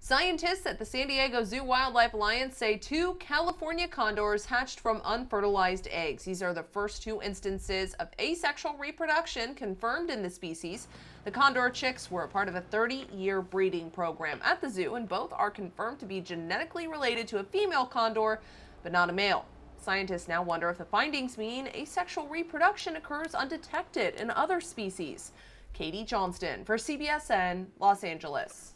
Scientists at the San Diego Zoo Wildlife Alliance say 2 California condors hatched from unfertilized eggs. These are the first 2 instances of asexual reproduction confirmed in the species. The condor chicks were a part of a 30-year breeding program at the zoo, and both are confirmed to be genetically related to a female condor, but not a male. Scientists now wonder if the findings mean asexual reproduction occurs undetected in other species. Johnston for CBSN, Los Angeles.